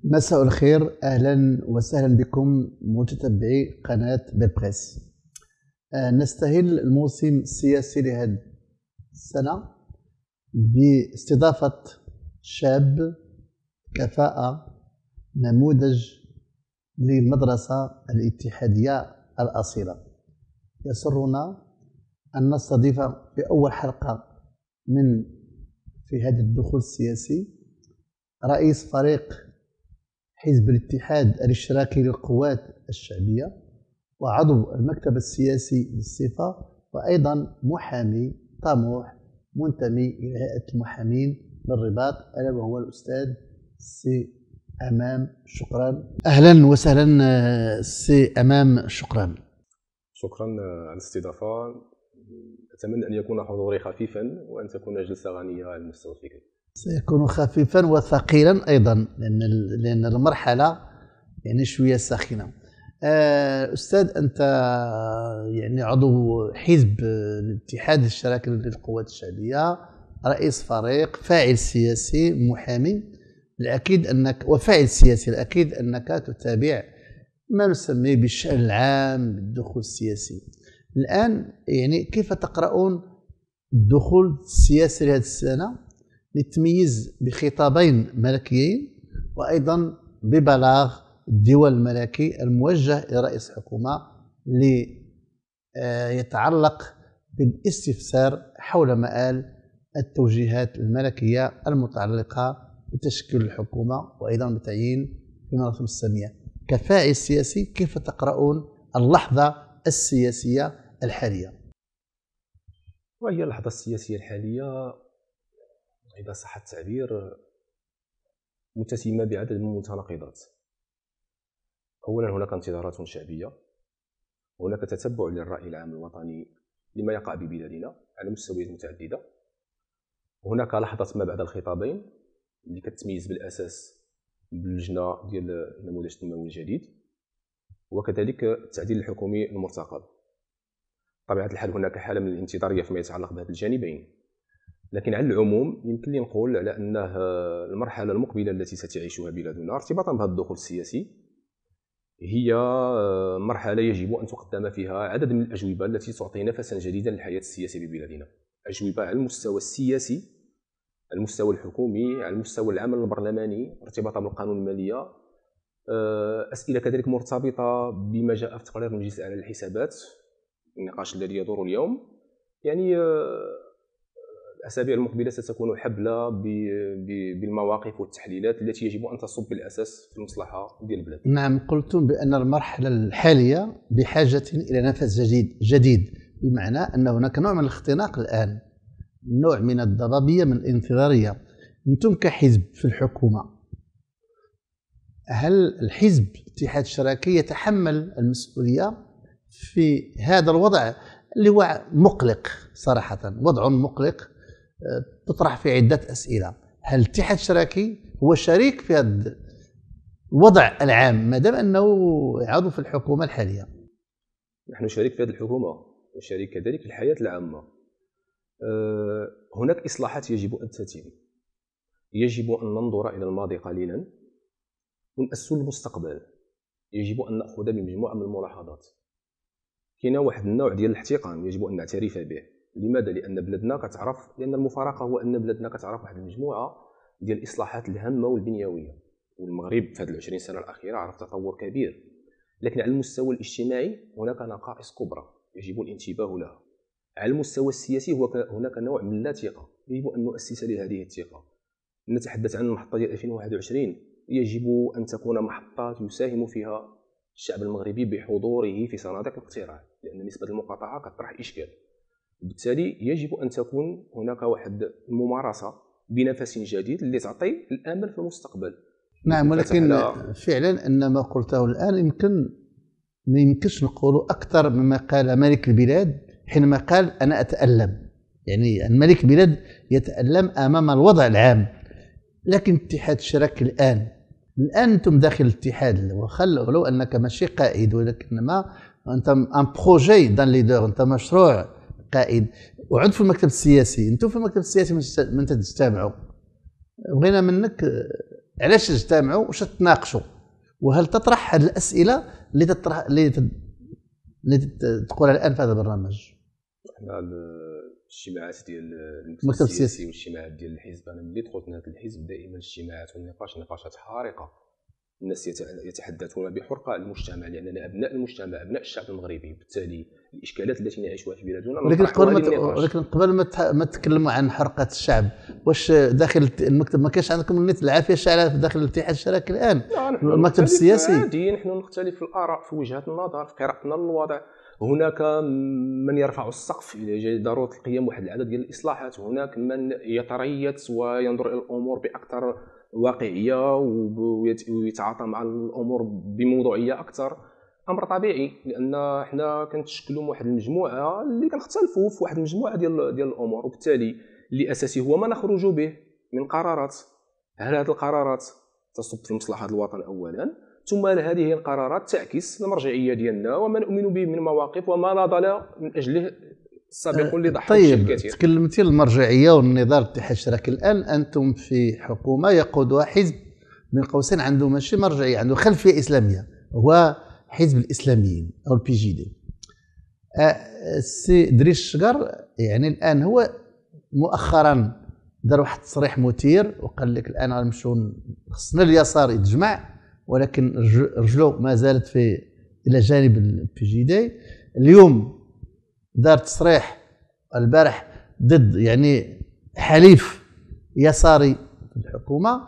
مساء الخير، أهلا وسهلا بكم متتبعي قناة بيبريس. نستهل الموسم السياسي لهذه السنة باستضافة شاب كفاءة، نموذج للمدرسة الاتحادية الأصيلة. يسرنا أن نستضيف في أول حلقة في هذا الدخول السياسي رئيس فريق حزب الاتحاد الاشتراكي للقوات الشعبية وعضو المكتب السياسي بالصفة، وأيضا محامي طموح منتمي إلى هيئة المحامين بالرباط، ألا وهو الأستاذ سي أمام. شكرا، أهلا وسهلا سي أمام. شكرا على الاستضافة. أتمنى أن يكون حضوري خفيفا وأن تكون جلسة غنية على المستوى الفكري. سيكون خفيفا وثقيلا أيضا لأن المرحلة يعني شوية ساخنة. أستاذ، أنت يعني عضو حزب الاتحاد الاشتراكي للقوات الشعبية، رئيس فريق، فاعل سياسي، محامي. الأكيد أنك وفاعل سياسي، الأكيد أنك تتابع ما نسميه بالشأن العام بالدخول السياسي. الآن يعني كيف تقرؤون الدخول السياسي لهذه السنة للتمييز بخطابين ملكيين وأيضا ببلاغ الديوان الملكي الموجه لرئيس الحكومة ليتعلق بالاستفسار حول مآل التوجيهات الملكية المتعلقة بتشكيل الحكومة وأيضا بتعيين في مناصب السامية. كفاعل سياسي، كيف تقرؤون اللحظة السياسية الحالية؟ وهي اللحظة السياسية الحالية إذا صح التعبير متسمة بعدد من المتناقضات. أولا هناك انتظارات شعبية، هناك تتبع للرأي العام الوطني لما يقع ببلادنا على مستويات متعددة، هناك لحظة ما بعد الخطابين اللي كتميز بالأساس باللجنة ديال النموذج التنموي الجديد، وكذلك التعديل الحكومي المرتقب. بطبيعة الحال هناك حالة من الانتظارية فيما يتعلق بهذا الجانبين، لكن على العموم يمكن لي نقول على أنه المرحلة المقبلة التي ستعيشها بلادنا ارتباطا بهذا الدخول السياسي هي مرحلة يجب أن تقدم فيها عدد من الأجوبة التي تعطي نفسا جديدا للحياة السياسية ببلادنا. أجوبة على المستوى السياسي، على المستوى الحكومي، على المستوى العمل البرلماني ارتباطا بالقانون المالية، أسئلة كذلك مرتبطة بما جاء في تقرير المجلس الأعلى للحسابات، النقاش الذي يدور اليوم. يعني الأسابيع المقبلة ستكون حبلة بالمواقف والتحليلات التي يجب أن تصب بالأساس في المصلحة ديال البلاد. نعم، قلتم بأن المرحلة الحالية بحاجة إلى نفس جديد، بمعنى أن هناك نوع من الاختناق الآن، نوع من الضبابية، من الانتظارية. أنتم كحزب في الحكومة، هل الحزب الاتحاد الاشتراكي يتحمل المسؤولية في هذا الوضع اللي هو مقلق صراحة، وضع مقلق تطرح في عدة أسئلة؟ هل الاتحاد الاشتراكي هو شريك في هذا الوضع العام ما دام أنه عضو في الحكومة الحالية؟ نحن شريك في هذه الحكومة وشريك كذلك في الحياة العامة. هناك إصلاحات يجب أن تتم، يجب أن ننظر إلى الماضي قليلا ونأسس المستقبل. يجب أن نأخذ بمجموعة من الملاحظات. كاين واحد النوع ديال الاحتقان يجب أن نعترف به. لماذا؟ لأن بلادنا كتعرف، لأن المفارقة هو أن بلادنا كتعرف واحد المجموعة ديال الإصلاحات الهامة والبنيوية، والمغرب في هذه 20 سنة الأخيرة عرف تطور كبير، لكن على المستوى الاجتماعي هناك نقائص كبرى يجب الانتباه لها. على المستوى السياسي هناك نوع من لا ثقة يجب أن نؤسس لهذه الثقة. نتحدث عن المحطة ديال 2021، يجب أن تكون محطة يساهم فيها الشعب المغربي بحضوره في صناديق الاقتراع، لأن نسبة المقاطعة كتطرح إشكال. بالتالي يجب أن تكون هناك واحد الممارسة بنفس جديد اللي تعطي الأمل في المستقبل. نعم، ولكن فعلا أن ما قلته الآن ما يمكنش نقوله أكثر مما قال ملك البلاد حينما قال أنا أتألم. يعني الملك البلاد يتألم أمام الوضع العام، لكن الاتحاد الاشتراكي الآن أنتم داخل الاتحاد، ولو أنك ماشي قائد، ولكنما أنت ان بروجي دان ليدر، أنت مشروع قائد وعضو في المكتب السياسي. أنتم في المكتب السياسي من تجتمعوا، بغينا منك علاش تجتمعوا واش تناقشوا، وهل تطرح هذه الاسئله اللي تطرح اللي تقولها الان في هذا البرنامج؟ حنا الاجتماعات ديال المكتب السياسي والاجتماعات ديال الحزب، انا ملي دخلت من هذا الحزب دائما الاجتماعات والنقاش نقاشات حارقه، الناس يتحدثون بحرقه المجتمع، لاننا ابناء المجتمع، ابناء الشعب المغربي، بالتالي الاشكالات التي نعيشها في بلادنا ولكن قبل ما تكلموا عن حرقه الشعب، واش داخل المكتب ما كاينش عندكم النت العافيه شاعله داخل الاتحاد الشراكي الان؟ المكتب السياسي عادي، نحن نختلف في الاراء، في وجهات النظر، في قراءتنا للوضع. هناك من يرفع السقف الى ضروره القيام بواحد العدد ديال الاصلاحات، هناك من يتريث وينظر الى الامور باكثر واقعيه ويتعاطى مع الامور بموضوعيه اكثر. امر طبيعي، لان حنا كنتشكلوا واحد المجموعه اللي كنختلفوا في واحد المجموعه ديال الامور، وبالتالي اللي اساسي هو ما نخرج به من قرارات. هل هذه القرارات تصب في مصلحه الوطن اولا، ثم هذه القرارات تعكس المرجعيه ديالنا وما نؤمن به من مواقف وما نضل من اجله السابقون اللي ضحوا بشيء كثير. تكلمتي المرجعيه والنضال الاتحاد الشراكي، الان انتم في حكومه يقودها حزب من قوسين عنده ماشي مرجعيه، عنده خلفيه اسلاميه، هو حزب الاسلاميين او البي جي دي. السي دريس الشقر يعني الان هو مؤخرا دار واحد التصريح مثير وقال لك الان غنمشيو خصنا اليسار يتجمع، ولكن رجلو ما زالت الى جانب البي جي دي. اليوم دار تصريح البارح ضد يعني حليف يساري في الحكومه.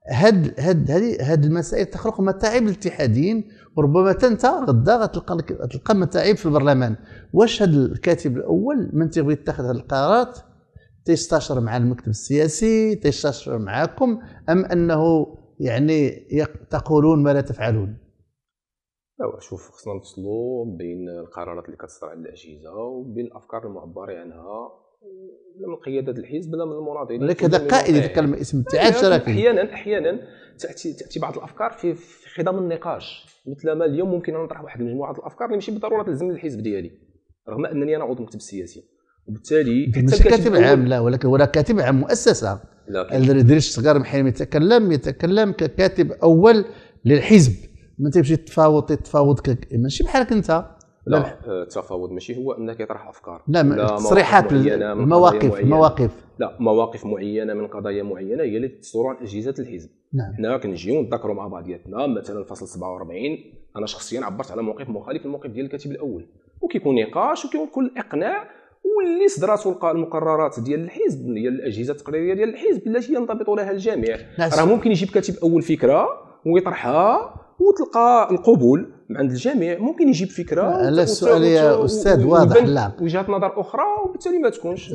هاد المسائل تخلق متاعب للاتحاديين، وربما انت غدا غتلقى متاعب في البرلمان. واش هذا الكاتب الاول من تيبغي يتخذ هذه القرارات تيستشر مع المكتب السياسي، تيستشر معكم، ام انه يعني تقولون ما لا تفعلون؟ لا، شوف، خصنا نفصلوا بين القرارات اللي كتصدر على الاجهزه وبين الافكار المعبر عنها لا من قياده الحزب لا من المناضلين. ولكن هذا قائد يتكلم اسم الاتحاد الشراكي. احيانا تاتي بعض الافكار في خضم النقاش، مثل ما اليوم ممكن ان نطرح واحد مجموعه الافكار اللي ماشي بالضروره تلزم الحزب ديالي، رغم انني انا عضو مكتب سياسي، وبالتالي ماشي كاتب عام، لا، ولكن ولا كاتب عام مؤسسه. دريس الصغار محين يتكلم ككاتب اول للحزب، ما تمشي تتفاوض ماشي بحالك انت. لا، التفاوض ماشي هو انك يطرح افكار، لا، تصريحات، المواقف لا، مواقف معينه من قضايا معينه هي اللي تصدر عن اجهزه الحزب. نعم. حنا كنجيو نذكروا مع بعضياتنا، مثلا فصل 47 انا شخصيا عبرت على موقف مخالف للموقف ديال الكاتب الاول، وكيكون نقاش وكيكون كل اقناع، واللي صدرات المقررات ديال الحزب ديال الاجهزه التقريريه ديال الحزب التي ينضبط لها الجميع. راه ممكن يجيب كاتب اول فكره ويطرحها وتلقى القبول عند الجميع، ممكن يجيب فكره. لا، السؤال يا استاذ واضح، لا، وجهات نظر اخرى، وبالتالي ما تكونش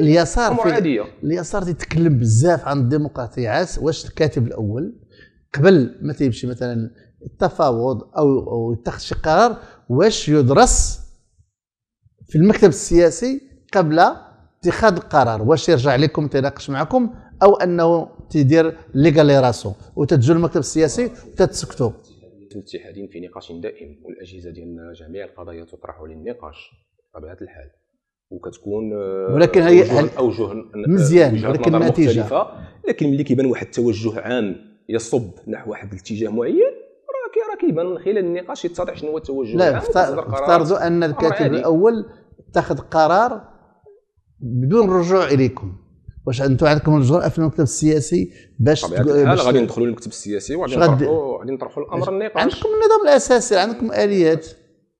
اليسار يتكلم بزاف عن الديمقراطيات. واش الكاتب الاول قبل ما تيمشي مثلا التفاوض او يتخذ شي قرار، واش يدرس في المكتب السياسي قبل اتخاذ القرار؟ واش يرجع لكم تناقش معكم، او انه تيدير اللي قال لي راسو وتتجو المكتب السياسي وتتسكتوا؟ الاتحادين في نقاش دائم، والاجهزه ديالنا جميع القضايا تطرح للنقاش بطبيعه الحال، وكتكون ولكن هي اوجه مزيان، ولكن النتيجه، لكن ملي كيبان واحد التوجه عام يصب نحو واحد الاتجاه معين، راه كيبان من خلال النقاش يتضح شنو هو التوجه العام. افترضوا ان الكاتب الاول اتخذ قرار بدون رجوع اليكم، واش انتم عندكم الجرأه في المكتب السياسي باش غادي ندخلوا للمكتب السياسي وغادي نطرحوا الامر النقاش؟ عندكم النظام الاساسي، عندكم اليات،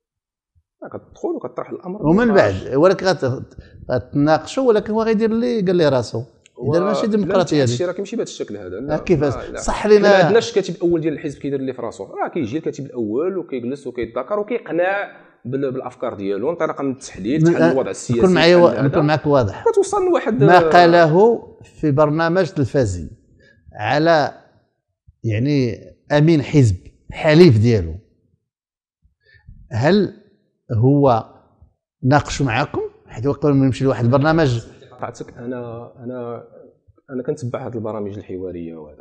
كتدخل وكتطرح الامر ومن بعد ولكن غتناقشوا، ولكن هو غيدير اللي قال لي راسو. اذا ماشي ديمقراطيه هذه الشيء راه كيمشي بهذا الشكل هذا. كيفاش صح لينا؟ ما عندناش الكاتب الاول ديال الحزب كيدير اللي في راسو، راه كيجي الكاتب الاول وكيجلس وكيتذاكر وكيقنع بالافكار ديالو انطلاقا من التحليل، تحليل الوضع السياسي. نكون معك واضح، كتوصل لواحد ما قاله في برنامج تلفزي على يعني امين حزب حليف ديالو، هل هو ناقشوا معكم؟ حيت قبل ما نمشي لواحد البرنامج قطعتك، انا كنتبع هذه البرامج الحواريه، وهذا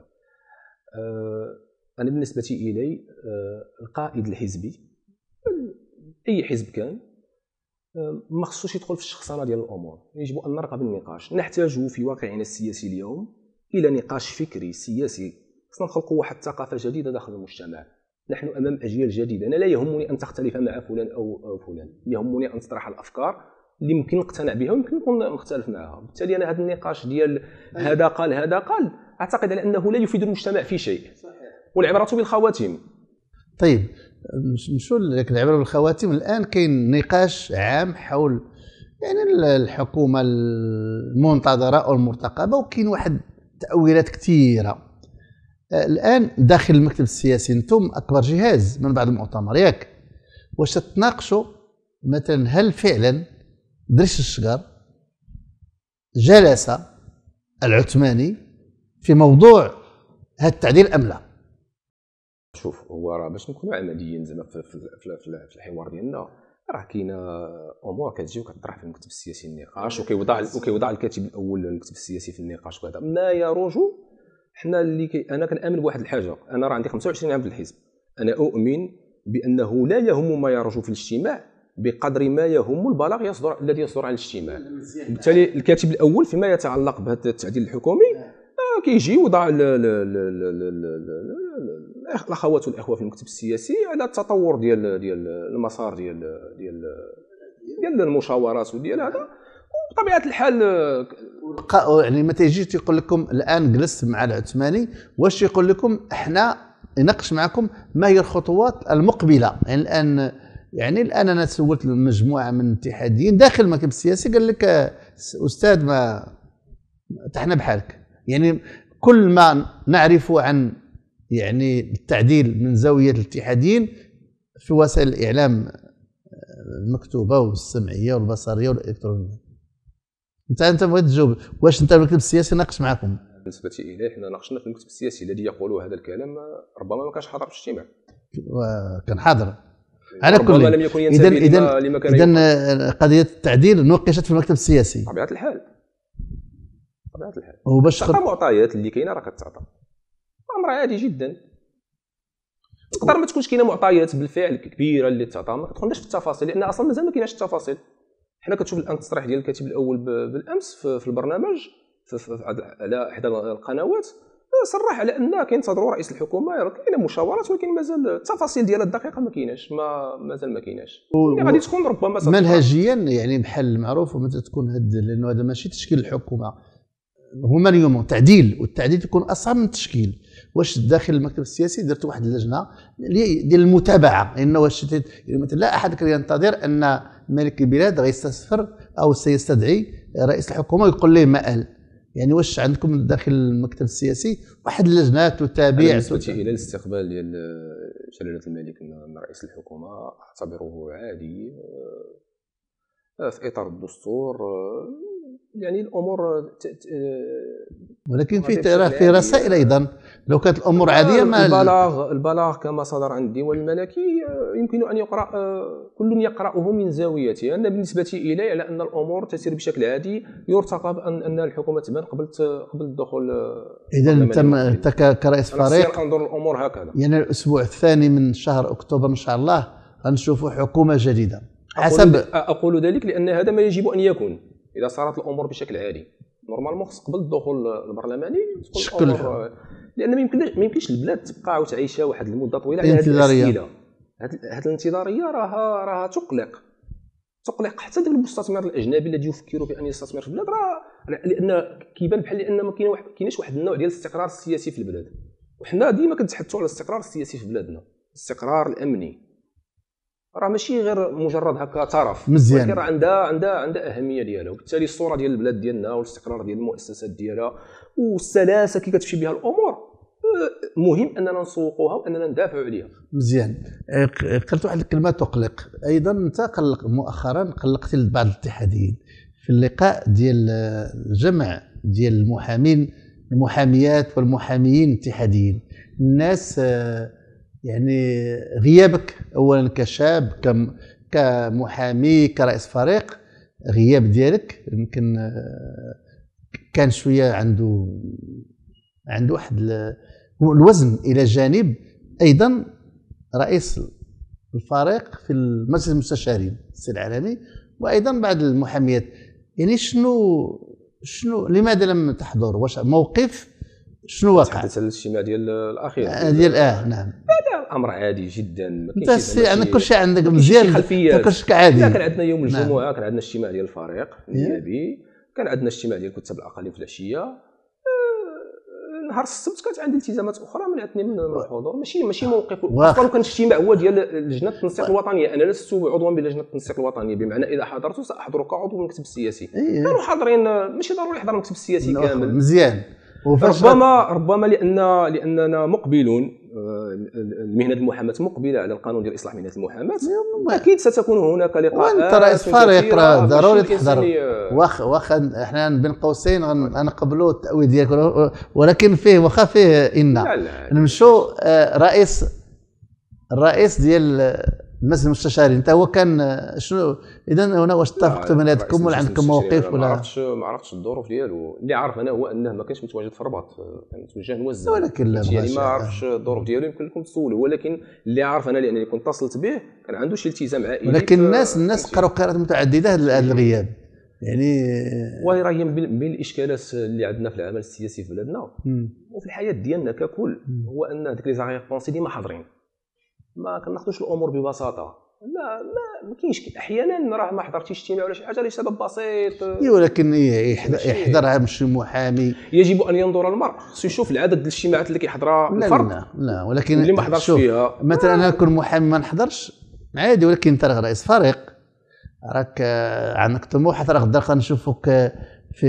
انا بالنسبه الي القائد الحزبي اي حزب كان ما خصوش يدخل في الشخصنه ديال الامور، يجب ان نرقى بالنقاش. نحتاج في واقعنا السياسي اليوم الى نقاش فكري سياسي خصنا نخلقوا واحد الثقافه جديده داخل المجتمع. نحن امام اجيال جديده، انا لا يهمني ان تختلف مع فلان او فلان، يهمني ان تطرح الافكار اللي ممكن نقتنع بها ويمكن نكون نختلف معها. بالتالي انا هذا النقاش ديال هذا قال هذا قال اعتقد على انه لا يفيد المجتمع في شيء، والعبره بالخواتيم. طيب نمشوا لك العبره بالخواتيم. الان كاين نقاش عام حول يعني الحكومه المنتظره او المرتقبه، وكاين واحد تاويلات كثيره الان داخل المكتب السياسي. انتم اكبر جهاز من بعد المؤتمر ياك، واش تتناقشوا مثلا هل فعلا دريس الشقر جلس العثماني في موضوع هذا التعديل ام لا؟ شوف، هو راه باش نكونوا عمليين زعما في الحوار ديالنا، راه كاينه امور كتجي وكتطرح في المكتب السياسي النقاش، وكيوضع الكاتب الاول للمكتب السياسي في النقاش وكذا ما يروج. حنا انا كنامن بواحد الحاجه، انا راه عندي 25 عام في الحزب، انا اؤمن بانه لا يهم ما يروج في الاجتماع بقدر ما يهم البلاغ الذي يصدر عن الاجتماع. بالتالي الكاتب الاول فيما يتعلق بهذا التعديل الحكومي كيجي يوضع الاخوات والاخوه في المكتب السياسي على التطور ديال المسار ديال المشاورات وديال هذا. وبطبيعه الحال يعني ما تيجيش يقول لكم الان جلست مع العثماني، واش يقول لكم احنا يناقش معكم ما هي الخطوات المقبله؟ يعني الان انا سولت مجموعه من الاتحاديين داخل المكتب السياسي، قال لك استاذ ما احنا بحالك. يعني كل ما نعرفه عن يعني التعديل من زاويه الاتحاديين في وسائل الاعلام المكتوبه والسمعيه والبصريه والالكترونيه. انت بغيت تجاوب واش انت المكتب السياسي ناقش معكم؟ بالنسبه الي حنا ناقشنا في المكتب السياسي الذي يقول هذا الكلام ربما ما كانش حاضر في الاجتماع. وكان حاضر على كل. اذا قضيه التعديل نوقشت في المكتب السياسي بطبيعه الحال. وباش المعطيات اللي كاينه راه كتعطى، امر عادي جدا. تقدر ما تكونش كاينه معطيات بالفعل كبيره اللي تعطى، ما كتدخلناش في التفاصيل لان اصلا مازال ما كايناش التفاصيل. حنا كتشوف الان التصريح ديال الكاتب الاول بالامس في البرنامج على احدى القنوات، صرح على ان كينتظروا رئيس الحكومه، كاينه مشاورات ولكن مازال التفاصيل ديالها الدقيقه ما كايناش، مازال ما كايناش. يعني غادي تكون ربما منهجيا يعني بحال المعروف ومتى تكون لانه هذا ماشي تشكيل الحكومه، هما اليوم تعديل، والتعديل تكون اصعب من التشكيل. واش داخل المكتب السياسي درت واحد اللجنه ديال المتابعه، لانه واش مثلا لا احد كان ينتظر ان ملك البلاد غيستسفر او سيستدعي رئيس الحكومه ويقول ليه ما قال. يعني واش عندكم داخل المكتب السياسي واحد اللجنه تتابع؟ بالنسبه الى الاستقبال ديال جلاله الملك من رئيس الحكومه اعتبره عادي في اطار الدستور. يعني الامور ولكن في رسائل ايضا لو كانت الامور عاديه ما البلاغ كما صدر عن الديوان الملكي يمكن ان يقرا، كل يقراه من زاويته. انا بالنسبه الي على ان الامور تسير بشكل عادي، يرتقب ان الحكومه تبان قبل الدخول. اذا انت كرئيس فريق انظر الامور هكذا. يعني الاسبوع الثاني من شهر اكتوبر ان شاء الله غنشوفوا حكومه جديده حسب. اقول ذلك لان هذا ما يجب ان يكون. اذا صارت الامور بشكل عادي نورمالمون خص قبل الدخول البرلماني تكون الامور، لان ما يمكنش البلاد تبقى عاود تعيشها واحد المده طويله على هذه الاسئله. هذه الانتظاريه راها تقلق حتى ذاك المستثمر الاجنبي الذي يفكر في ان يستثمر في البلاد، لان كيبان بحال لان ما كايناش واحد النوع ديال الاستقرار السياسي في البلاد. وحنا ديما كنتحدثوا على الاستقرار السياسي في بلادنا، الاستقرار الامني راه ماشي غير مجرد هكا طرف، ولكن راه عندها اهميه ديالها. وبالتالي الصوره ديال البلاد ديالنا والاستقرار ديال المؤسسات ديالها والسلاسه كي كتمشي بها الامور مهم اننا نسوقوها واننا ندافعوا عليها. مزيان. قلت واحد الكلمه تقلق ايضا. انت مؤخرا قلقت بعض الاتحاديين في اللقاء ديال الجمع ديال المحاميات والمحاميين الاتحاديين. الناس يعني غيابك اولا كشاب كمحامي كرئيس فريق، غياب ديالك يمكن كان شويه عنده واحد الوزن الى جانب ايضا رئيس الفريق في المجلس المستشارين السي العالمي وايضا بعض المحاميات. يعني شنو لماذا لم تحضر؟ واش موقف شنو وقع؟ تحدث على الاجتماع ديال الاخير ديال نعم. هذا امر عادي جدا، ما انت كاينش عندك كل شيء عندك مزيان، كلشي عادي. كان عندنا يوم الجمعه كان عندنا اجتماع ديال الفريق النيابي، كان عندنا اجتماع ديال كتاب الاقاليم في العشيه. نهار السبت كانت عندي التزامات اخرى منعتني من الحضور، ماشي موقف. اصلا كان الاجتماع هو ديال لجنه التنسيق الوطنيه، انا لست عضوا بلجنه التنسيق الوطنيه، بمعنى اذا حضرت ساحضر كعضو المكتب السياسي. كانوا حاضرين، ماشي ضروري يحضر المكتب السياسي كامل. مزيان. ربما لاننا مقبلون، المهنه المحاماه مقبله على القانون ديال اصلاح مهنه المحاماه، اكيد ستكون هناك لقاءات. وانت رئيس فريق ضروري تحضر، واخا احنا بين قوسين غنقبلوا التاويل ديالك، ولكن فيه واخا فيه نمشوا. الرئيس ديال مجلس المستشارين انت هو كان شنو؟ اذا هنا واش اتفقتوا بيناتكم ولا عندكم موقف ولا؟ ما عرفتش الظروف ديالو. اللي عارف انا هو انه ما كانش متواجد في الرباط، كان متوجه نوزع، ولكن لا يعني ما عرفتش الظروف ديالو، يمكن لكم تسولوا. ولكن اللي عارف انا لانني كنت اتصلت به كان عنده شي التزام عائلي. ولكن الناس قراوا قراءات متعدده هذا الغياب يعني. وهي راهي من الاشكالات اللي عندنا في العمل السياسي في بلادنا وفي الحياه ديالنا ككل، هو ان هذيك لي زاريغ بونسي ديما حاضرين، ما كناخذوش الامور ببساطه. لا ما كاينش احيانا راه ما حضرتيش اجتماع ولا شي حاجه لسبب بسيط. ولكن يحضرها ماشي محامي. يجب ان ينظر المرء، خصو يشوف العدد ديال الاجتماعات اللي كيحضرها الفرد. لا ولكن اللي ما حضرش فيها مثلا انا نكون محامي ما نحضرش عادي، ولكن انت رئيس فريق، راك عندك طموح، حتى غدا نشوفك في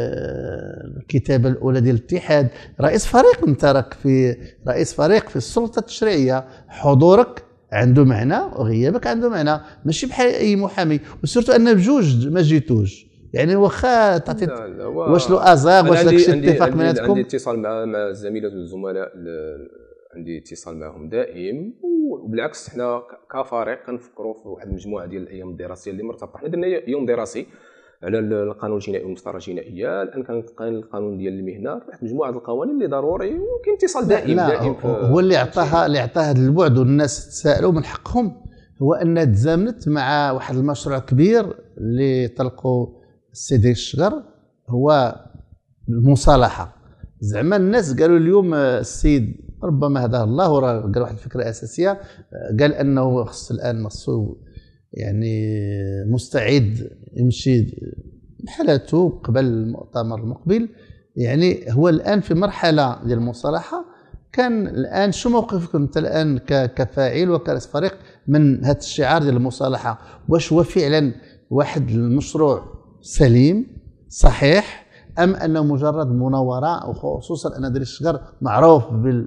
الكتابه الاولى ديال الاتحاد. رئيس فريق، انت راك في رئيس فريق في السلطه التشريعيه، حضورك عنده معنى وغيابك عنده معنى، ماشي بحال اي محامي. وسورتو ان بجوج ما جيتوش، يعني واخا تعطي واش لو ازاغ واش داكشي اتفاق بيناتكم. عندي اتصال مع الزميلات والزملاء، عندي اتصال معهم دائم. وبالعكس حنا كفريق كنفكروا في واحد المجموعه ديال الايام الدراسيه اللي مرتبطه. حنا درنا يوم دراسي على القانون الجنائي والمسطره الجنائيه، الان كان القانون ديال المهنه، واحد مجموعه القوانين اللي ضروري وكاين اتصال دائم. هو اللي عطاها هذا البعد، والناس تسائلوا من حقهم، هو ان تزامنت مع واحد المشروع كبير اللي طلقوا السيدي الشغر، هو المصالحه. زعما الناس قالوا اليوم السيد ربما هداه الله وراه قال واحد الفكره اساسيه، قال انه خص الان خصو يعني مستعد يمشي بحالته قبل المؤتمر المقبل. يعني هو الان في مرحله ديال المصالحه. كان الان شو موقفكم انت الان كفاعل وكرئيس فريق من هذا الشعار ديال المصالحه؟ واش هو فعلا واحد المشروع سليم صحيح، ام انه مجرد مناوره؟ وخصوصا ان دريس الشغر معروف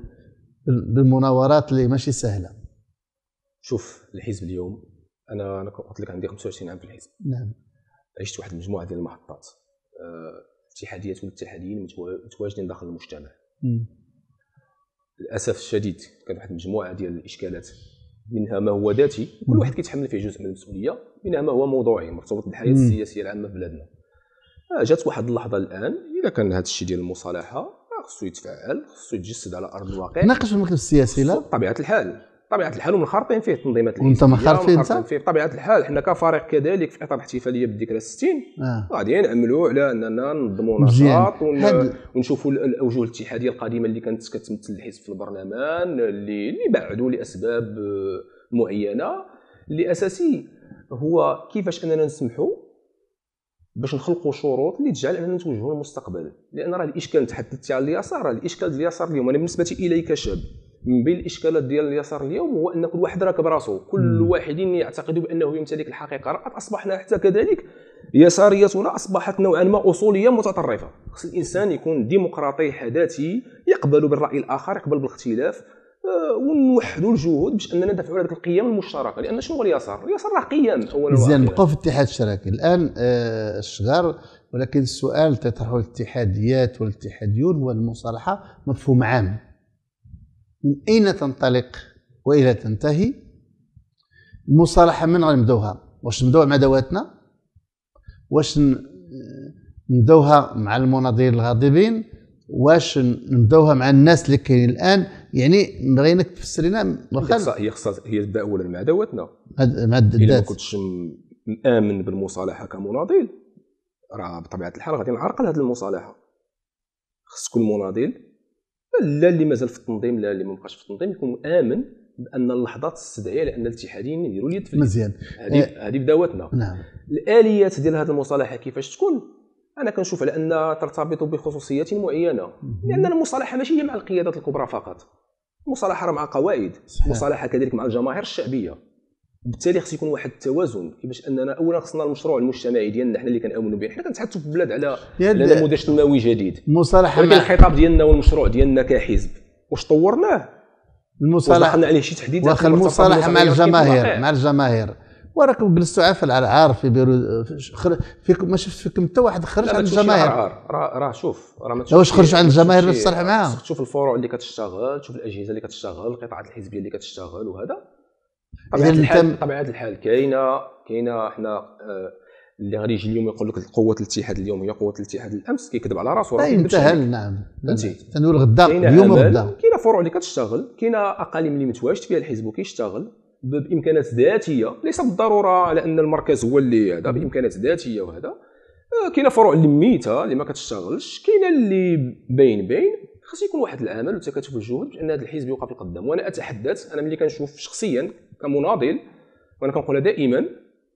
بالمناورات اللي ماشي سهله. شوف الحزب اليوم، انا قلت لك عندي 25 عام في الحزب. نعم. عشت واحد المجموعه ديال المحطات، اتحاديات والاتحاديين متواجدين داخل المجتمع. للاسف الشديد كانت واحد المجموعه ديال الاشكالات، منها ما هو ذاتي كل واحد كيتحمل فيه جزء من المسؤوليه، منها ما هو موضوعي مرتبط بالحياه السياسيه العامه في بلادنا. جات واحد اللحظه الان اذا كان هذا الشيء ديال المصالحه خصو يتفعل، خصو يتجسد على ارض الواقع. ناقش في المكتب السياسي لا بطبيعه الحال ومنخرطين فيه التنظيمات وانت منخرطين فيه بطبيعه الحال. حنا كفريق كذلك في اطار الاحتفاليه بالذكرى 60 غادي نعملوا على اننا ننظموا نشاط ونشوفوا الاوجه الاتحاديه القديمه اللي كانت كتمثل الحزب في البرلمان، اللي بعدوا لاسباب معينه. اللي اساسي هو كيفاش اننا نسمحوا باش نخلقوا شروط اللي تجعل اننا نتوجهوا للمستقبل. لان راه الاشكال تحدثت على اليسار، الاشكال ديال اليسار اليوم انا بالنسبه الي كشاب من بين الاشكالات ديال اليسار اليوم هو ان كل واحد راكب راسو، كل واحد يعتقد بانه يمتلك الحقيقه. اصبحنا حتى كذلك يساريتنا اصبحت نوعا ما اصوليه متطرفه. خص الانسان يكون ديمقراطي حداثي، يقبل بالراي الاخر، يقبل بالاختلاف، ونوحدوا الجهود باش اننا ندافعوا على هذه القيم المشتركه. لان شنو هو اليسار؟ اليسار راه قيم اولا. مزيان نبقاو في الاتحاد الشراكي الان الشغار، ولكن السؤال تطرحه الاتحاديات والاتحاديون هو المصالحه مفهوم عام. من أين تنطلق وإلى تنتهي المصالحة؟ من غنبداوها؟ واش نبداوها مع ذواتنا؟ واش نبداوها مع المناضلين الغاضبين؟ واش نبداوها مع الناس اللي كاينين الآن؟ يعني بغيناك تفسر لنا. هي تبدا أولا مع ذواتنا. مع الذات. إلا ما كنتش مآمن بالمصالحة كمناضل راه بطبيعة الحال غادي نعرقل هذه المصالحة. خص كل مناضل لا اللي مازال في التنظيم لا اللي ما بقاش في التنظيم يكون امن بان اللحظات تستدعي لان الاتحاديين يديروا اليد في اليد. مزيان. هذه بداوتنا. نعم. الاليات ديال هذه المصالحه كيفاش تكون؟ انا كنشوف على ان ترتبط بخصوصيات معينه، لان المصالحه ماشي هي مع القيادات الكبرى فقط، المصالحه راه مع قواعد، المصالحه كذلك مع الجماهير الشعبيه. بالتالي خص يكون واحد التوازن كيفاش اننا اولا خصنا المشروع المجتمعي ديالنا حنا اللي كنامنوا به. حنا كنتحدثوا في البلاد على نموذج تنموي جديد، المصالحه ولكن الخطاب ديالنا والمشروع ديالنا كحزب واش طورناه؟ المصالحه دخلنا عليه شي تحديثات. واخا المصالحه مع الجماهير، مع الجماهير وراكم جلستوا عافل على العار في بيروت فيكم ما شفت فيكم حتى واحد خرج عن الجماهير. راه شوف راه ما واش خرج عن الجماهير باش تصالح معاهم؟ تشوف الفروع اللي كتشتغل، تشوف الاجهزه اللي كتشتغل، القطاعات الحزبيه اللي كتشتغل، وهذا طبيعه الحال كاينه حنا اللي غادي يجي اليوم يقول لك قوه الاتحاد اليوم هي قوه الاتحاد الامس كيكذب على راسو. راه انتهى. نعم تنقول غدا اليوم وغدا. كاينه فروع اللي كتشتغل، كاينه اقاليم اللي متواجد فيها الحزب وكيشتغل بامكانات ذاتيه، ليس بالضروره على ان المركز هو اللي هذا، بامكانات ذاتيه. وهذا كاينه فروع اللي ميته اللي ما كتشتغلش، كاينه اللي بين خاص يكون واحد العمل وتكاتف الجهود باش ان هذا الحزب يوقف القدام. وانا اتحدث، انا ملي كنشوف شخصيا كمناضل، وانا كنقولها دائما،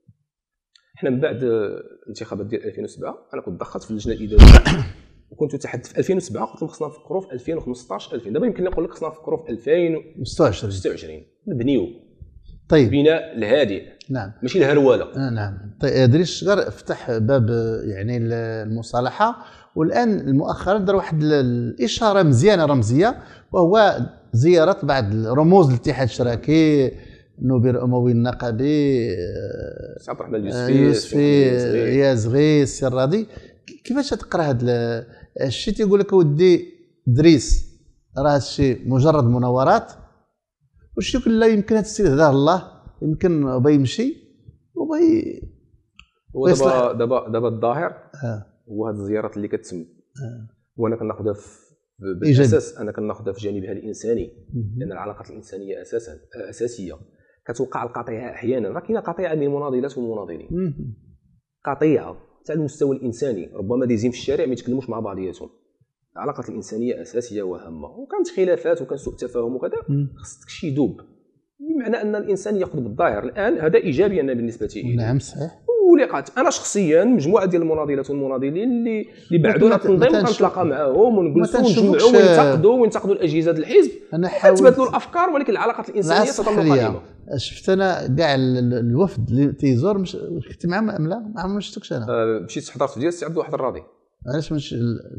حنا من بعد الانتخابات ديال 2007 انا كنت دخلت في اللجنه الاداريه وكنت اتحدث في 2007 قلت لهم خصنا نفكروا في 2015 2000. دابا يمكن نقول لك خصنا نفكروا في 2026 نبنيو. طيب بناء الهادئ. نعم ماشي الهروله. نعم. طيب دريس الشجر فتح باب يعني المصالحه، والان مؤخرا دار واحد الاشاره مزيانه رمزيه، وهو زياره بعض رموز الاتحاد الاشتراكي، نوبير الاموي النقبي، عبد الرحمن اليوسفي، رياض غي، السي الراضي. كيفاش تقرا هذا الشيء؟ تيقول لك ودي دريس راه هذا الشيء مجرد مناورات، واش يقول لا يمكن هذا السيد هداه الله، يمكن بغى يمشي وبغى هو دابا الظاهر هو هذه الزيارات اللي كتتم وانا كناخذها بالاساس، انا كناخذها في جانبها الانساني، لان العلاقات الانسانيه اساسيه. كتوقع القطيعه احيانا، راه كاينه قطيعه بين المناضلات والمناضلين، قطيعه حتى على المستوى الانساني، ربما دايزين في الشارع ما يتكلموش مع بعضياتهم. العلاقات الانسانيه اساسيه وهامه، وكانت خلافات وكان سوء تفاهم وكذا، خص داكشي يذوب، بمعنى ان الانسان ياخذ بالظاهر. الان هذا ايجابي انا بالنسبه لي. نعم صحيح. ولقات انا شخصيا مجموعه ديال المناضلات والمناضلين اللي بعدوا على التنظيم كنتلاقى معاهم ونجلسوا ونجمعوا وينتقدوا الاجهزه ديال الحزب، نتبادلوا الافكار، ولكن العلاقات الانسانيه تظل قائمه. شفت انا كاع الوفد اللي تيزور كنت معهم ام لا؟ ما شفتكش انا. مشيت حضرت ديال السي عبد الواحد الراضي. علاش ماشي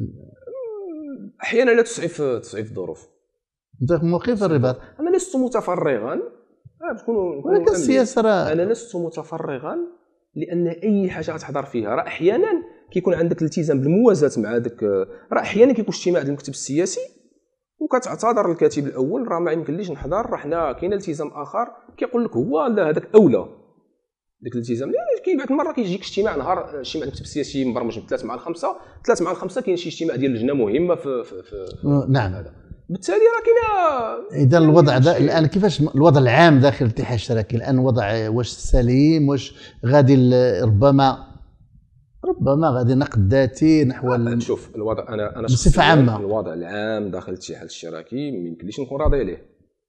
احيانا لا تسعف الظروف. انت موقف في الرباط. انا لست متفرغا ولكن السياسه انا لست متفرغا، لان اي حاجه غتحضر فيها راه احيانا كيكون عندك الالتزام بالموازاه مع داك. راه احيانا كيكون اجتماع ديال المكتب السياسي وكتعتذر الكاتب الاول راه ما يمكنليش نحضر، راه حنا كاين التزام اخر كيقول لك هو لا هذاك اولى داك الالتزام. كاين بعض المرات كيجيك اجتماع نهار اجتماع المكتب السياسي مبرمج من 3 مع 5 كاين شي اجتماع ديال لجنه مهمه في نعم هذا. بالتالي راه كاينه. اذا الوضع ده الان كيفاش الوضع العام داخل الاتحاد الاشتراكي الان؟ وضع واش سليم؟ واش غادي ربما غادي نقد ذاتي نحو شوف الوضع انا بصفه عامه الوضع العام داخل الاتحاد الاشتراكي ما يمكنليش نكون راضي عليه،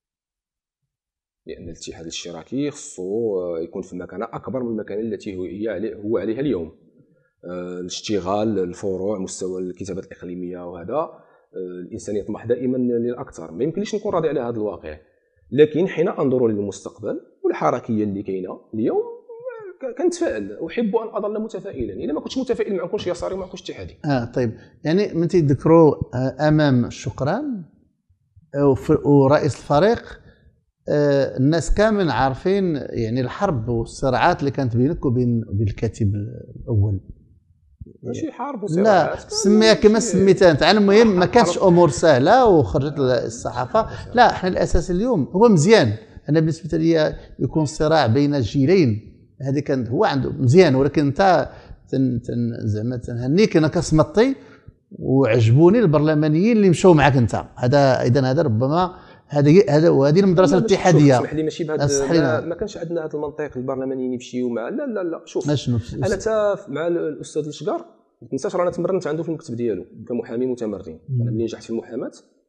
لان الاتحاد الاشتراكي خصو يكون في مكانه اكبر من المكانه التي هو عليها اليوم. الاشتغال الفروع مستوى الكتابات الاقليميه وهذا الانسان يطمح دائما للاكثر. ما يمكنليش نكون راضي على هذا الواقع، لكن حين انظر للمستقبل والحركيه اللي كاينه اليوم كنتفائل. احب ان اظل متفائلا. اذا ما كنتش متفائل ما نكونش يساري وما نكونش اتحادي. طيب يعني من تيذكروا امام الشكران ورئيس الفريق، الناس كامل عارفين يعني الحرب والصراعات اللي كانت بينك وبين الكاتب الاول. ماشي حرب وصراعات، لا سميها كما سميتها انت. المهم ما كانتش امور سهله وخرجت الصحافه. لا احنا الاساس اليوم هو مزيان. انا بالنسبه لي يكون صراع بين جيلين هذه كان هو عنده مزيان، ولكن انت زعما تنهنيك انا كصمتي وعجبوني البرلمانيين اللي مشاو معك انت. هذا اذا هذا ربما وهذه المدرسه الاتحاديه. اسمح لي ماشي بهذا، ما كانش عندنا هذا المنطق البرلمانيين يمشيو مع لا شوف انا تا مع الاستاذ الشقار ما تنساش رانا تمرنت عنده في المكتب ديالو كمحامي متمرن. انا ملي نجحت في المحاماه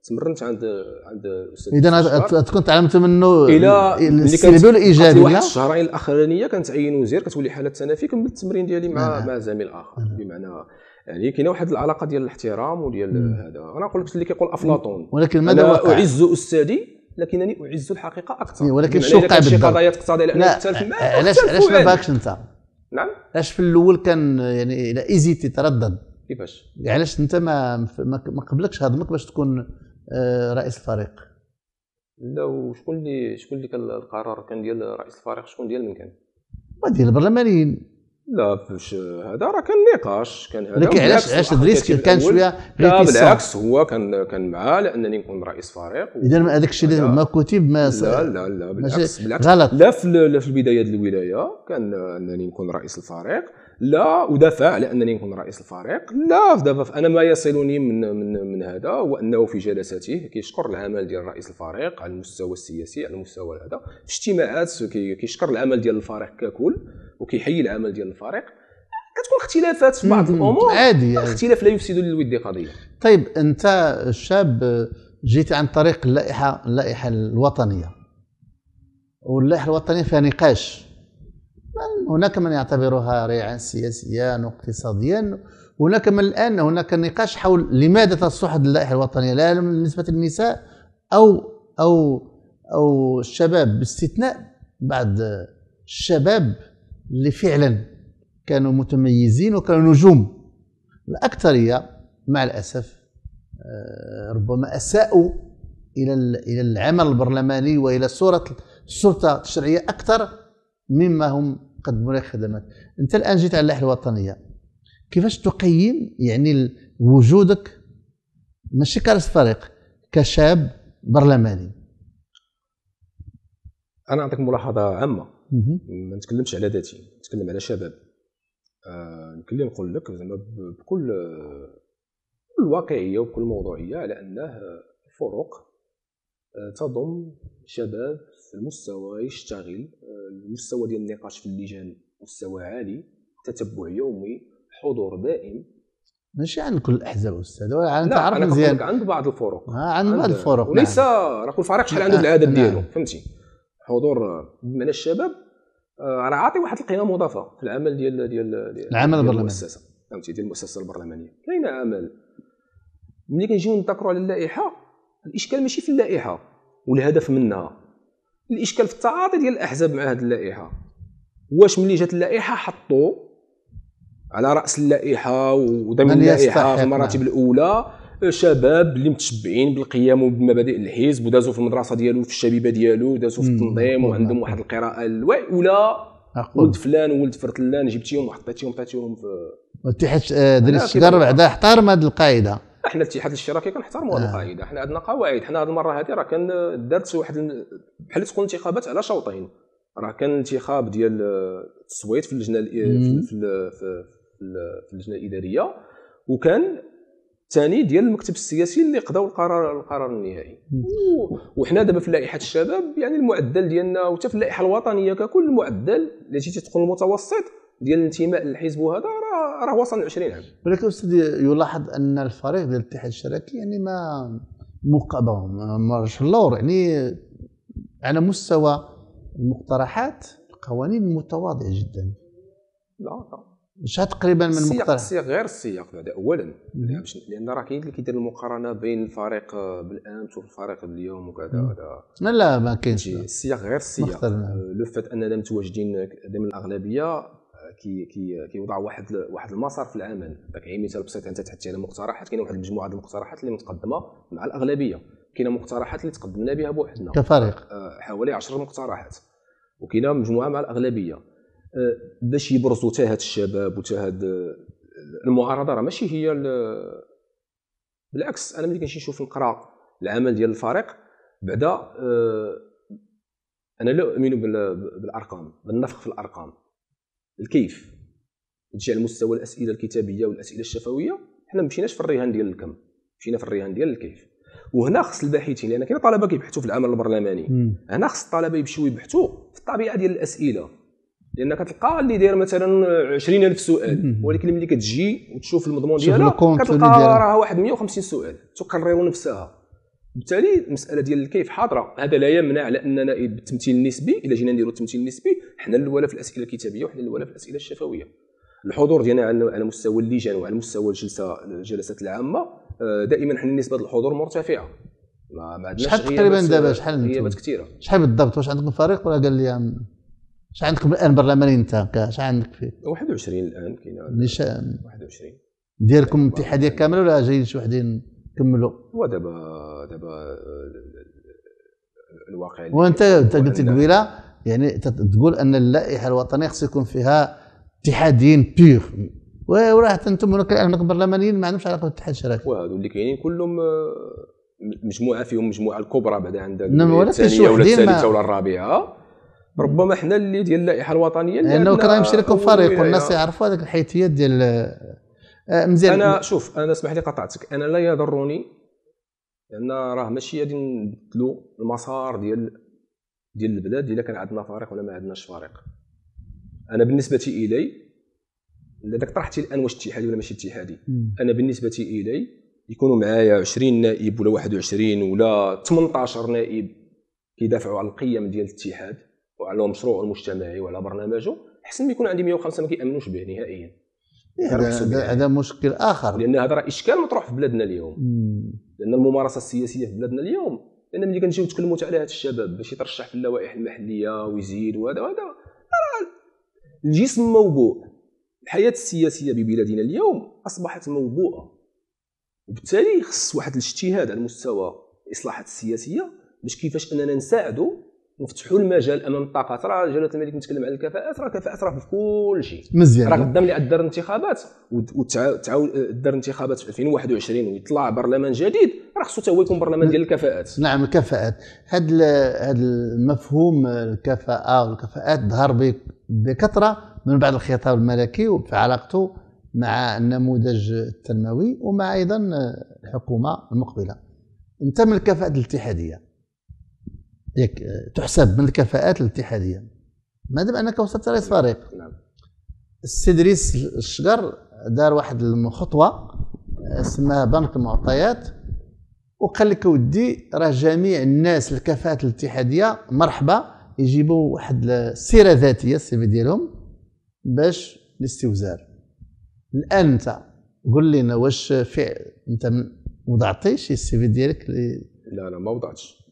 تمرنت عند الاستاذ. اذا تكون تعلمت منه الى السلبي والايجابي. واحد الشهرين الاخرانيه كنتعين وزير، كتولي حاله تنافي، كملت التمرين ديالي مع زميل اخر. بمعنى يعني كاينه واحد العلاقه ديال الاحترام وديال هذا. انا نقول لك اللي كيقول افلاطون، ولكن ماذا وقع؟ اعز استاذي لكنني اعز الحقيقه اكثر. ولكن شو وقع شي قضايا تقتضي لان تختلف معك. علاش ما باكش انت؟ نعم، علاش في الاول كان يعني الى ايزيتي تردد؟ كيفاش؟ علاش انت ما قبلكش هضمك باش تكون رئيس الفريق؟ لا، وشكون اللي كان القرار كان ديال رئيس الفريق؟ شكون ديال من كان؟ ديال البرلمانيين. لا، فاش هذا راه كان نقاش، كان هذا. ولكن علاش ادريس كان شويه؟ لا بالعكس، هو كان معاه لانني نكون رئيس فريق. اذا هذاك الشيء اللي ما كتب ما لا بالعكس غلط. لا في البدايه ديال الولايه كان انني نكون رئيس الفريق، لا ودافع على انني نكون رئيس الفريق. لا دابا انا ما يصلني من هذا هو انه في جلساته كيشكر العمل ديال رئيس الفريق على المستوى السياسي، على المستوى هذا في اجتماعات كيشكر العمل ديال الفريق ككل وكيحيي العمل ديال الفريق. كتكون اختلافات في بعض الامور عادي، الاختلاف لا يفسد للود قضيه. طيب انت شاب جيت عن طريق اللائحه الوطنيه، واللائحه الوطنيه فيها نقاش. هناك من يعتبرها ريعا سياسيا واقتصاديا، هناك من الان هناك نقاش حول لماذا تصلح اللائحه الوطنيه لا بالنسبه للنساء او الشباب، باستثناء بعض الشباب اللي فعلا كانوا متميزين وكانوا نجوم. الأكثرية مع الأسف ربما أساءوا إلى العمل البرلماني وإلى صورة السلطة التشريعية أكثر مما هم قدموا لك خدمات. أنت الآن جيت على اللائحة الوطنية، كيفاش تقيم يعني وجودك ماشي كرئيس فريق، كشاب برلماني؟ أنا أعطيك ملاحظة عامة، ما نتكلمش على ذاتي، نتكلم على شباب. نكلم نقول لك زعما بكل واقعيه وبكل موضوعيه على انه الفرق تضم شباب في المستوى يشتغل، المستوى ديال النقاش في اللجان مستوى عالي، تتبع يومي، حضور دائم. ماشي عند كل الاحزاب استاذ، انت لا عارف انا مزيان عند بعض الفرق، عند بعض الفرق، وليس راه كل فريق شحال عنده العدد ديالو، فهمتي؟ حضور من الشباب راه عاطي واحد القيمه مضافه في العمل ديال العمل البرلماني، المؤسسه، فهمتي؟ ديال المؤسسه البرلمانيه كاين عمل. ملي كنجيو نذكروا على اللائحه، الاشكال ماشي في اللائحه والهدف منها، الاشكال في التعاطي ديال الاحزاب مع هذه اللائحه. واش ملي جات اللائحه حطوا على راس اللائحه وضمن اللائحه في المراتب الاولى شباب اللي متشبعين بالقيم وبمبادئ الحزب ودازوا في المدرسه ديالو، في الشبيبه ديالو، دازوا في التنظيم وعندهم واحد القراءه الوعي، ولا ولد فلان وولد فرتلان جبتيهم وحطيتيهم عطيتيهم في الاتحاد دريس الشجر بعدا احترم هذه القاعده. احنا الاتحاد الاشتراكي كنحترموا هذه القاعده، احنا عندنا قواعد. حنا هذه المره هذه راه كان دارت واحد بحال تكون انتخابات على شوطين، راه كان انتخاب ديال التصويت في اللجنه في اللجنه الاداريه، وكان ثاني ديال المكتب السياسي اللي قضاو القرار النهائي. وحنا دابا في لائحه الشباب يعني المعدل ديالنا وحتى في اللائحه الوطنيه ككل المعدل اللي جيتي تدخل المتوسط ديال الانتماء للحزب وهذا راه وصل ل 20 عام. ولكن استاذ يلاحظ ان الفريق ديال الاتحاد الاشتراكي يعني ما مارش اللور، يعني على مستوى المقترحات القوانين متواضعه جدا. لا شحال تقريبا من مقترح؟ السياق غير السياق بعدا اولا، لان راه كاين اللي كيدير المقارنه بين الفريق بالامس والفريق اليوم وكذا. لا ما كاينش السياق غير السياق. لو فات اننا متواجدين ضمن الاغلبيه كيوضع واحد المسار في العمل. داك غير مثال بسيط، انت تحكي على مقترحات، كاينه واحد المجموعه ديال المقترحات اللي متقدمه مع الاغلبيه، كاينه مقترحات اللي تقدمنا بها بوحدنا كفريق حوالي 10 مقترحات، وكاينه مجموعه مع الاغلبيه. باش يبرزوا حتى هاد الشباب وحتى هاد المعارضه راه ماشي هي بالعكس. انا ملي كنمشي نشوف نقرا العمل ديال الفريق بعدا، انا لا اؤمن بالارقام، بالنفخ في الارقام. الكيف تجي على مستوى الاسئله الكتابيه والاسئله الشفويه، حنا ما مشيناش في الرهان ديال الكم، مشينا في الرهان ديال الكيف. وهنا خص الباحثين، لان كاين طلبه كيبحثوا في العمل البرلماني، هنا خص الطلبه يمشيو يبحثوا في الطبيعه ديال الاسئله، لان كتلقى اللي داير مثلا 20,000 سؤال، ولكن ملي كتجي وتشوف المضمون ديالها كتلقى راه واحد 150 سؤال تكرر نفسها. بالتالي المساله ديال الكيف حاضره. هذا لا يمنع على اننا بالتمثيل النسبي الا جينا نديروا التمثيل النسبي حنا الاولى في الاسئله الكتابيه وحنا الاولى في الاسئله الشفويه. الحضور ديالنا على مستوى اللجان وعلى مستوى الجلسات العامه دائما حنا نسبه الحضور مرتفعه. ما عندناش شحال تقريبا دابا شحال غيابات كثيره؟ شحال بالضبط؟ واش عندكم فريق ولا قال لي شحال عندكم الان برلماني؟ انت شحال عندك فيه؟ 21 الان كاين 21 ديالكم اتحاديه كامله ولا جايين شي وحدين كملوا؟ هو دابا الواقع وانت قلت قبيله يعني تقول ان اللائحه الوطنيه خص يكون فيها اتحاديين بيغ، وراه انتم هناك الان برلمانيين ما عندهمش علاقه بالاتحاد الشراكي، وهذو اللي كاينين كلهم مجموعه فيهم مجموعه الكبرى بعدا عندها الثانيه ولا الثالثه ولا الرابعه. ربما حنا اللي ديال اللائحه الوطنيه لانه كان يمشي لكم فريق والناس يعرفوا هذيك الحيثيات ديال مزيان. انا شوف، انا اسمح لي قطعتك، انا لا يضرني لان راه ماشي غادي نبدلوا المسار ديال البلاد الا كان عندنا فريق ولا ما عندناش فريق. انا بالنسبه الي اذا طرحتي الان واش اتحادي ولا ماشي اتحادي، انا بالنسبه الي يكونوا معايا 20 نائب ولا 21 ولا 18 نائب كيدافعوا على القيم ديال الاتحاد وعلى مشروعه المجتمعي وعلى برنامجه، احسن ما يكون عندي 105 ما كيامنوش به نهائيا. هذا مشكل اخر، لان هذا راه اشكال مطروح في بلادنا اليوم. لان الممارسه السياسيه في بلادنا اليوم، لان ملي كنجيو نتكلموا على هذا الشباب باش يترشح في اللوائح المحليه ويزيد وهذا الجسم موبوء. الحياه السياسيه ببلادنا اليوم اصبحت موبوءه، وبالتالي خص واحد الاجتهاد على مستوى الاصلاحات السياسيه باش كيفاش اننا نساعدوا نفتحوا المجال امام الطاقات. راه جلاله الملك نتكلم على الكفاءات، راه الكفاءات راه في كل شيء مزيان. راه قدام اللي دار انتخابات وتعاود دار انتخابات في 2021 ويطلع برلمان جديد، راه خصو حتى هو يكون برلمان ديال الكفاءات. نعم الكفاءات. هذا المفهوم الكفاءه والكفاءات ظهر بكثره من بعد الخطاب الملكي وفي علاقته مع النموذج التنموي ومع ايضا الحكومه المقبله. انت من الكفاءات الاتحاديه، ياك تحسب من الكفاءات الاتحاديه ما دام انك وصلت رئيس فريق. نعم. السيد ريس الشقر دار واحد الخطوه اسمها بنك المعطيات وقال لك ودي راه جميع الناس الكفاءات الاتحاديه مرحبا يجيبوا واحد السيره ذاتيه السي في ديالهم باش الاستوزار. الان انت قول لنا واش انت وضعتي شي السي في ديالك؟ لا انا ما وضعتش،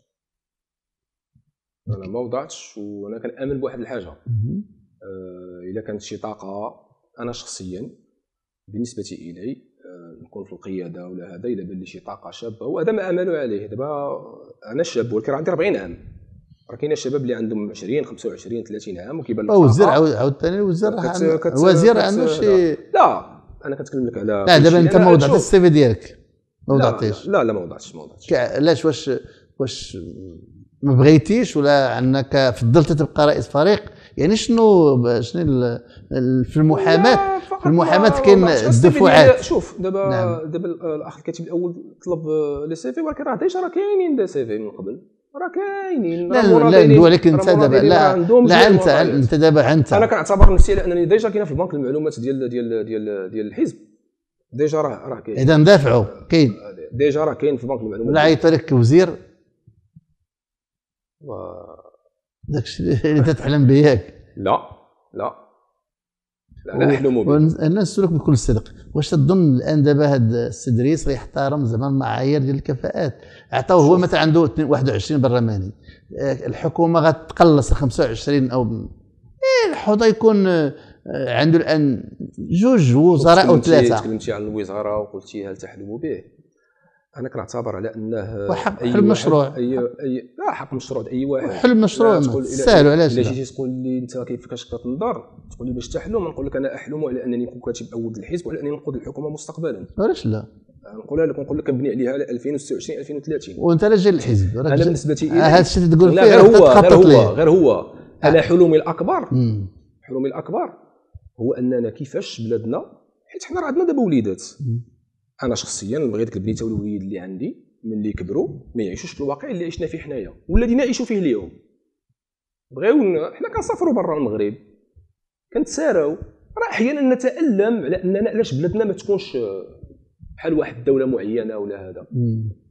انا ما وضعتش. وانا كنامن بواحد الحاجه، الا كانت شي طاقه انا شخصيا بالنسبه الي نكون في القياده ولا هذا، الا بان لي شي طاقه شابه وهذا ما امل عليه. دابا انا شاب ولكن عندي 40 عام، راه كاين الشباب اللي عندهم 20 25 30 عام وكيبان لك وزير عاوتاني الوزير الوزير عنده شي. لا انا كنتكلم لك على لا دابا انت ما وضعتش السي في ديالك؟ ما وضعتيش؟ لا ما وضعتش. علاش؟ واش ما بغيتيش ولا انك فضلت تبقى رئيس فريق؟ يعني شنو في المحاماه كاين الدفعات. شوف دابا نعم. دابا الاخ الكاتب الاول طلب لي سي في ولكن راه ديجا راه كاينين دي سي في من قبل، راه كاينين. لا نقول لك انت دابا لا انت دابا انا كنعتبر نفسي على انني ديجا كاين في البنك المعلومات ديال الحزب، ديجا راه كاين. اذا ندافعوا كاين ديجا راه كاين في البنك المعلومات. لا عيط لك وزير داكشي اللي تتحلم به ياك؟ لا احلم به. انا نسولك بكل صدق، واش تظن الان دابا هذا السيد ريس ريحترم زعما المعايير ديال الكفاءات؟ عطاوه هو مثلا عنده 21 برلماني، الحكومه غتقلص ل 25 او الحوضه يكون عنده الان 2 وزراء او 3. تكلمتي عن الوزاره وقلتي هل تحلم به؟ انا كنعتبر على انه حل مشروع لا حق مشروع اي واحد حل مشروع سهل. علاش الا جيتي تقول لي انت كيفاش كتنظر تقول لي باش تحلم، نقول لك انا احلم على انني نكون كاتب اول الحزب وعلى انني نقود الحكومه مستقبلا. علاش لا؟ نقول لك نبني عليها 2026 2030 وانت لا جاي للحزب. انا بالنسبه لي هذا الشيء اللي تقول فيه غير هو انا حلمي الاكبر هو اننا كيفاش بلادنا، حيت حنا راه عندنا دابا وليدات. انا شخصيا بغيت البنيته والوليد اللي عندي ملي كبروا ما يعيشوش في الواقع اللي عشنا فيه حنايا ولا اللي نعيشوا فيه اليوم. بغيو حنا كنسافروا برا المغرب كنتساراو، راه احيانا نتالم على اننا علاش بلادنا ما تكونش بحال واحد الدوله معينه ولا هذا.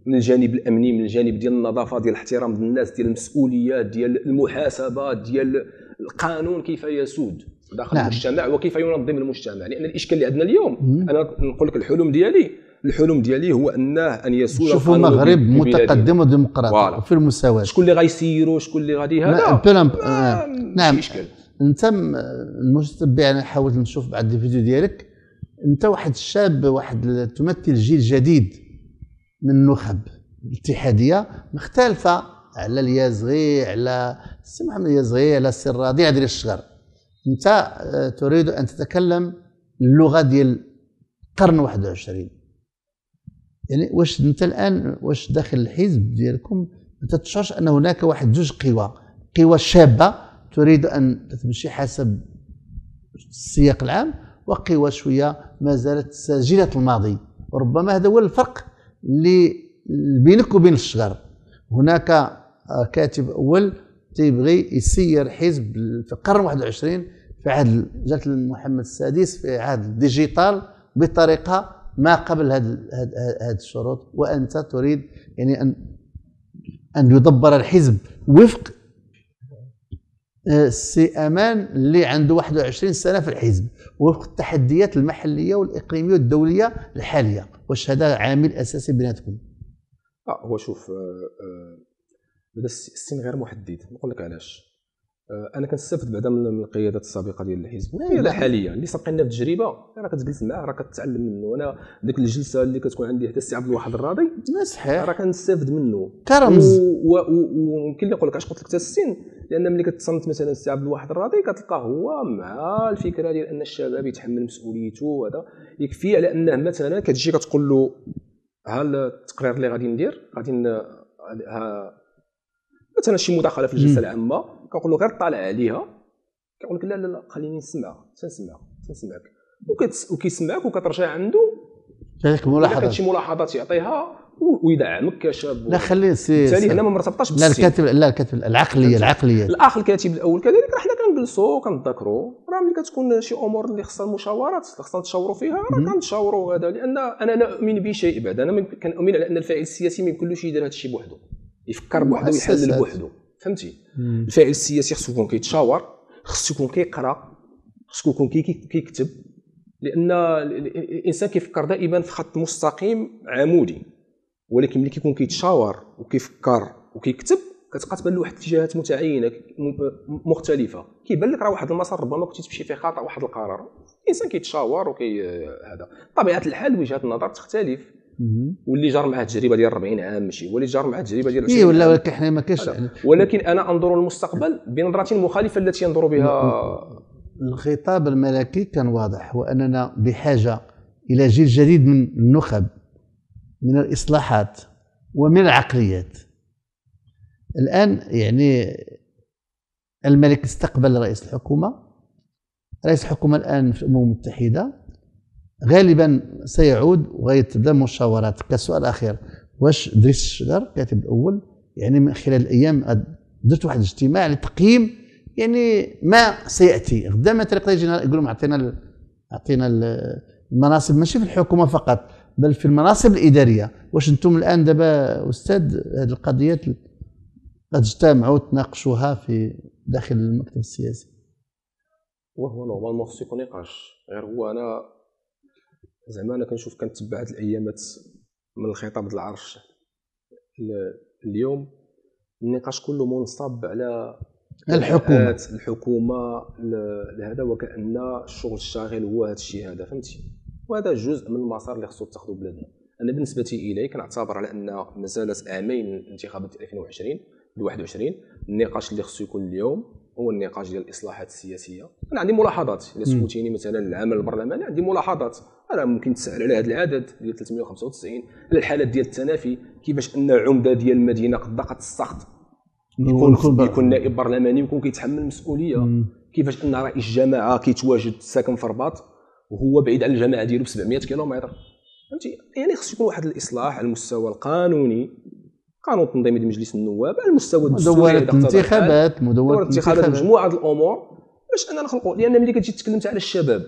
من الجانب الامني، من الجانب ديال النظافه، ديال الاحترام ديال الناس، ديال المسؤوليات، ديال المحاسبه، ديال القانون كيف يسود داخل نعم. المجتمع وكيف ينظم المجتمع. لان الاشكال اللي عندنا اليوم، انا نقول لك الحلم ديالي هو ان يسود شوفوا القانون المغرب في بلادنا. متقدم وديمقراطي وفي المساواه. شكون اللي غيسيروا، شكون اللي غادي هذا نعم. إشكال. انت المتتبع، انا حاولت نشوف بعض الفيديو ديالك، انت واحد الشاب، واحد تمثل جيل جديد من النخب الاتحاديه مختلفه على اليازغي، على السي محمد اليازغي، على السي الرضيع ديال الشغر. انت تريد ان تتكلم اللغه ديال القرن 21. يعني واش انت الان واش داخل الحزب ديالكم ما تشعرش ان هناك واحد جوج قوى شابه تريد ان تمشي حسب السياق العام، وقوى شويه ما زالت ساجله الماضي؟ وربما هذا هو الفرق اللي بينك وبين الشغر. هناك كاتب اول تيبغي يسير حزب في القرن 21 في عهد جلاله محمد السادس، في عهد الديجيتال، بطريقه ما قبل هذه الشروط، وانت تريد يعني ان يدبر الحزب وفق السي امان اللي عنده 21 سنه في الحزب، وفق التحديات المحليه والاقليميه والدوليه الحاليه. واش هذا عامل اساسي بيناتكم؟ هو شوف، بدا السن غير محدد. نقول لك علاش. انا كنستافد بعدا من القيادات السابقه ديال الحزب والقياده الحاليه اللي سابقين لنا في التجربه، راه كتجلس معاه، راه كتعلم منه. انا ديك الجلسه اللي كتكون عندي حتى السي عبد الواحد الراضي صحيح، راه كنستافد منه كرمز. ويمكن لي نقول لك علاش قلت لك حتى السن، لان ملي كتصنت مثلا السي عبد الواحد الراضي كتلقاه هو مع الفكره ديال ان الشباب يتحمل مسؤوليته، وهذا يكفي على انه مثلا كتجي كتقول له ها التقرير اللي غادي ندير، غادي مثلا شي مداخله في الجلسه العامه، كنقول له غير طالع عليها، كيقول لك لا لا لا خليني نسمعك وكيسمعك وكترجع عنده كذلك ملاحظات، كاين شي ملاحظات يعطيها ويدعمك كشاب. لا خلي بالتالي هنا ما مرتبطاش بالسن. لا الكاتب العقليه الاخ الكاتب الاول كذلك، راه حنا كنجلسوا كنتذكروا، راه ملي كتكون شي امور اللي خصها المشاورات خصنا نتشاوروا فيها، راه كنتشاوروا. هذا لان انا نؤمن بشيء بعد، انا كنؤمن على ان الفاعل السياسي ما يمكنلوش يدير هذا الشيء بوحده، يفكر بوحده ويحلل بوحده، فهمتي؟ الفاعل السياسي خصو يكون كيتشاور، خصو يكون كيقرا، خصو يكون كيكتب، لان الانسان كيفكر دائما في خط مستقيم عمودي، ولكن ملي كيكون كيتشاور وكيفكر وكيكتب كتبقى تبان له واحد الاتجاهات متعينه مختلفه، كيبان لك راه واحد المسار ربما كنتي تمشي فيه خاطئ، واحد القرار. الانسان كيتشاور هذا طبيعه الحال وجهات النظر تختلف، واللي جار معاه تجربه ديال 40 عام ماشي هو اللي جار معاه تجربه ديال 20 عام. ولا ولكن حنا ما كاينش، ولكن انا انظر للمستقبل بنظره مخالفه التي ينظر بها. الخطاب الملكي كان واضح، واننا بحاجه الى جيل جديد من النخب، من الاصلاحات ومن العقليات. الان يعني الملك استقبل رئيس الحكومه الان في الامم المتحده، غالبا سيعود وغيتبدا مشاورات. كسؤال اخير، واش دريس الشغر كاتب الاول يعني من خلال الايام درت واحد الاجتماع لتقييم يعني ما سياتي غدا؟ مثلا يقدر يجينا يقولوا اعطينا المناصب ماشي في الحكومه فقط بل في المناصب الاداريه. واش انتم الان دابا استاذ هذه القضيات قد اجتمعوا تناقشوها في داخل المكتب السياسي؟ وهو نورمالمون خصو يكون نقاش، غير هو انا زعما انا كنشوف كنتبع هاد الايامات من الخطاب ديال العرش اليوم النقاش كله منصب على الحكومه لهذا، وكأن الشغل الشاغل هو هذا الشيء هذا، فهمتي؟ وهذا جزء من المسار اللي خصو تاخذوا بلادنا. انا بالنسبه الي كنعتبر على ان مازالت عامين الانتخابات 2021 النقاش اللي خصو يكون اليوم هو النقاش ديال الاصلاحات السياسيه. انا عندي ملاحظات، الا سولتيني مثلا العمل البرلماني عندي ملاحظات، انا ممكن تسال على هذا العدد ديال 395، على الحالات ديال التنافي، كيفاش ان عمده ديال المدينه قد ضاقت السخط يكون نائب برلماني ويكون كيتحمل المسؤوليه، كيفاش ان رئيس جماعه كيتواجد ساكن في الرباط وهو بعيد عن الجماعه ديالو ب 700 كيلومتر، فهمتي؟ يعني خص يكون واحد الاصلاح على المستوى القانوني، قانون تنظيمي مجلس النواب، على المستوى الدستوري، مدونه الانتخابات، مجموعه الامور باش اننا نخلقوا. لان ملي كتجي تكلمت على الشباب،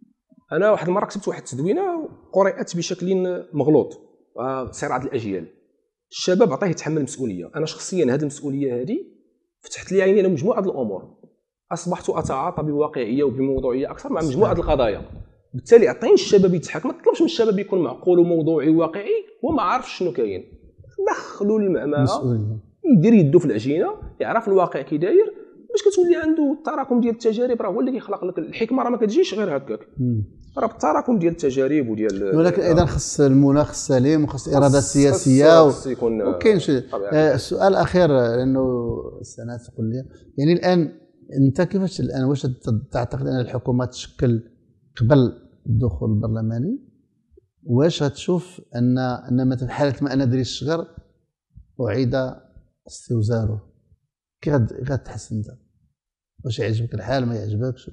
انا واحد المره كتبت واحد التدوينه قرات بشكل مغلوط، صراع الاجيال. الشباب عطيه يتحمل المسؤوليه. انا شخصيا هذه المسؤوليه هذه فتحت لي عيني على مجموعه الامور، اصبحت اتعاطى بواقعيه وبموضوعيه اكثر مع مجموعه القضايا. بالتالي عطيني الشباب يتحكم، ما تطلبش من الشباب يكون معقول وموضوعي وواقعي هو ما عارفش شنو كاين. دخلوا المعمعه يدير يدو في العجينه، يعرف الواقع كي داير، باش كتولي عنده التراكم ديال التجارب. راه هو اللي كيخلق لك الحكمه، راه ما كتجيش غير هكاك، راه بالتراكم ديال التجارب وديال. ولكن ايضا خص المناخ السليم وخص الاراده السياسيه وكاين شي. السؤال الاخير لانه السنه تقول لي يعني الان انت كيفاش الان واش تعتقد ان الحكومه تشكل قبل الدخول البرلماني؟ واش غتشوف ان مثلا حاله ما انا دري الشغر اعيد استوزاره كي غتحس انت؟ واش يعجبك الحال ما يعجبكش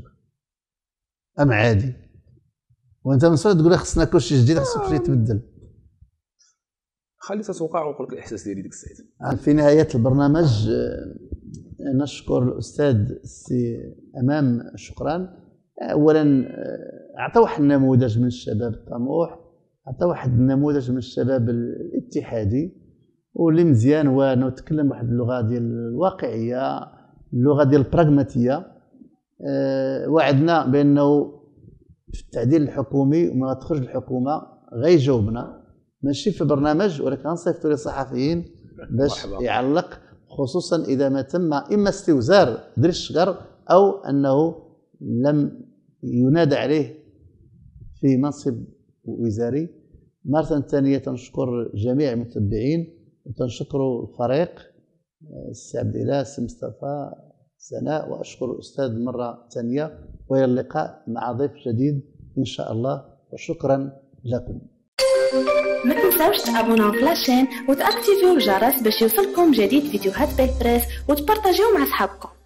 ام عادي؟ وانت من صغرك تقول خصنا كلشي جديد، خصك شي يتبدل. خلي تتوقع ونقول لك الاحساس ديالي ديك الساعه. في نهايه البرنامج نشكر الاستاذ السي امام شكرا. اولا عطى واحد النموذج من الشباب الطموح، عطى واحد النموذج من الشباب الاتحادي، واللي مزيان هو انه تكلم بواحد اللغه ديال الواقعيه، اللغه ديال البراغماتيه. وعدنا بانه في التعديل الحكومي وما تخرج الحكومه غيجاوبنا، ماشي في برنامج ولكن غنصيفطو للصحفيين باش يعلق، خصوصا اذا ما تم اما استوزار دري الشجر او انه لم ينادى عليه في منصب وزاري. مرة ثانية تنشكر جميع المتبعين وتنشكر الفريق السي عبد الاله، السي مصطفى، سناء، واشكر الاستاذ مرة ثانية، والى اللقاء مع ضيف جديد ان شاء الله، وشكرا لكم. ما تنساوش تابوناو في لاشين وتاكتيفيو الجرس باش يوصلكم جديد فيديوهات بالبريس وتبارطاجيو مع صحابكم.